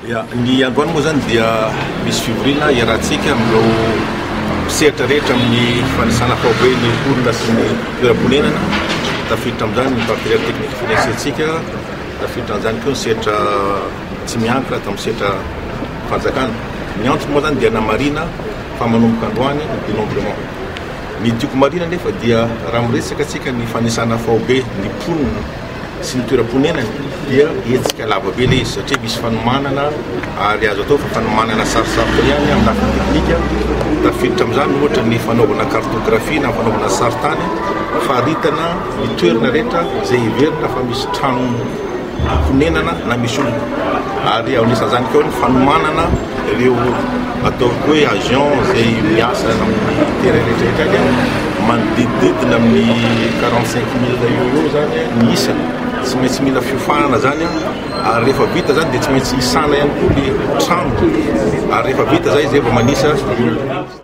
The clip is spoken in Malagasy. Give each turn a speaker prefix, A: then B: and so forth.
A: Ny androany moa zany dia misy fivorina iarahantsika amin'ireo misehatra rehetra amin'ny fanisana faobe ny olona sy ny toeram-ponenana. Tafiditra amin'izany ny partenariat technique financier-ntsika, tafiditra amin'izany koa ny sehatra tsy miankina atao amin'ny sehatra fanjakana. Ny antony moa zany dia namarina fa manomboka androany ny dénombrement. Ny tiako marina nefa dia raha miresaka atsika ny fanisana faobe ny mponina sy ny toeram-ponenana dia hetsika lavabe le izy satria misy fanomanana ary azo atao fa fanomanana sarosarotra ihany amin'ny lafiny teknika. Tafiditra amin'izany ohatra ny fanaovana cartographie na fanaovana saritany, faritana ny toerana rehetra izay hiverina fa misy trano fonenana na misy olona, ary ao anisan'izany koa ny fanomanana ireo atao hoe agent izay miasa amin'ny terrain rehetrarehetra manodidididina amin'ny 45 000 eo zany ny isany. Tsy maintsy mila fiofanana zany ary rehefa vita zany dia tsy maintsy hisana ihany koa le trano, ary rehefa vita zay vao manisa